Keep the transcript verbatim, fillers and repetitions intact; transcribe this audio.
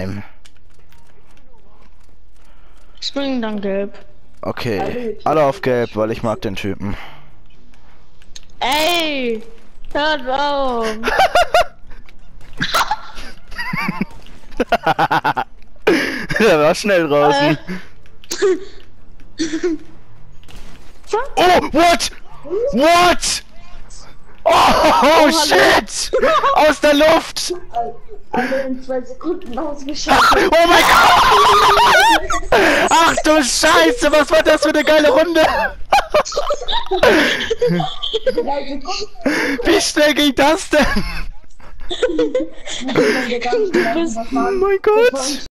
Springen dann gelb. Okay, alle auf gelb, weil ich mag den Typen. Ey! Hört auf! Der war schnell draußen. Äh. Oh, what? What? Oh, oh shit! Aus der Luft! Alle in zwei Sekunden ausgeschaltet. Oh mein Gott! Ach du Scheiße, was war das für eine geile Runde? Drei Sekunden. Wie schnell ging das denn? Du bist... Oh mein Gott!